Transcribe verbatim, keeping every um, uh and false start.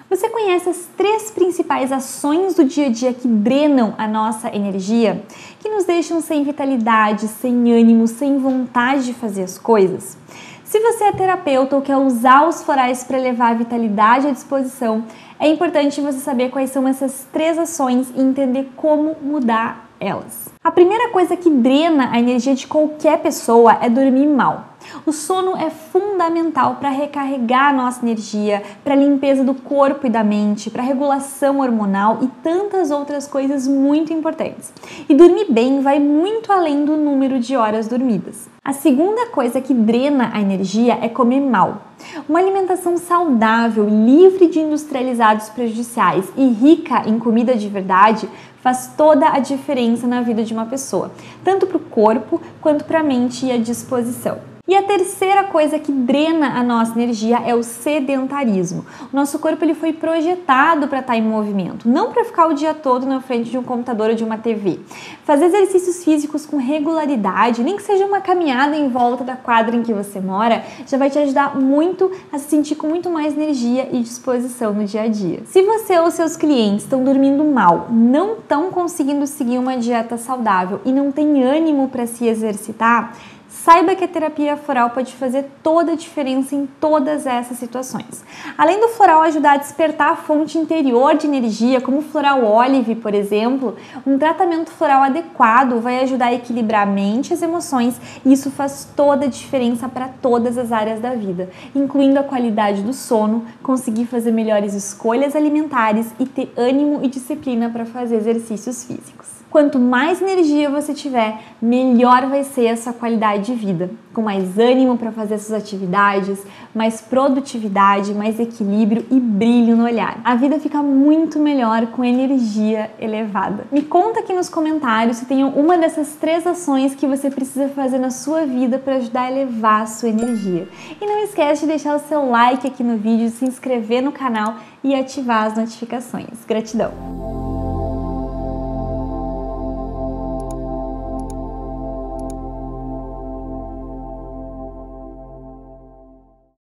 Você conhece as três principais ações do dia a dia que drenam a nossa energia? Que nos deixam sem vitalidade, sem ânimo, sem vontade de fazer as coisas? Se você é terapeuta ou quer usar os florais para elevar a vitalidade à disposição, é importante você saber quais são essas três ações e entender como mudar elas. A primeira coisa que drena a energia de qualquer pessoa é dormir mal. O sono é fundamental para recarregar a nossa energia, para a limpeza do corpo e da mente, para a regulação hormonal e tantas outras coisas muito importantes. E dormir bem vai muito além do número de horas dormidas. A segunda coisa que drena a energia é comer mal. Uma alimentação saudável, livre de industrializados prejudiciais e rica em comida de verdade faz toda a diferença na vida de uma pessoa, tanto para o corpo quanto para a mente e a disposição. E a terceira coisa que drena a nossa energia é o sedentarismo. O nosso corpo ele foi projetado para estar em movimento, não para ficar o dia todo na frente de um computador ou de uma T V. Fazer exercícios físicos com regularidade, nem que seja uma caminhada em volta da quadra em que você mora, já vai te ajudar muito a se sentir com muito mais energia e disposição no dia a dia. Se você ou seus clientes estão dormindo mal, não estão conseguindo seguir uma dieta saudável e não tem ânimo para se exercitar, saiba que a terapia floral pode fazer toda a diferença em todas essas situações. Além do floral ajudar a despertar a fonte interior de energia, como o floral olive, por exemplo, um tratamento floral adequado vai ajudar a equilibrar a mente e as emoções, e isso faz toda a diferença para todas as áreas da vida, incluindo a qualidade do sono, conseguir fazer melhores escolhas alimentares e ter ânimo e disciplina para fazer exercícios físicos. Quanto mais energia você tiver, melhor vai ser a sua qualidade de vida, com mais ânimo para fazer suas atividades, mais produtividade, mais equilíbrio e brilho no olhar. A vida fica muito melhor com energia elevada. Me conta aqui nos comentários se tem uma dessas três ações que você precisa fazer na sua vida para ajudar a elevar a sua energia. E não esquece de deixar o seu like aqui no vídeo, se inscrever no canal e ativar as notificações. Gratidão!